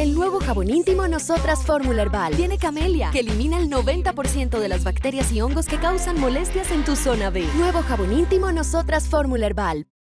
El nuevo jabón íntimo Nosotras Fórmula Herbal tiene camelia, que elimina el 90% de las bacterias y hongos que causan molestias en tu zona B. Nuevo jabón íntimo Nosotras Fórmula Herbal.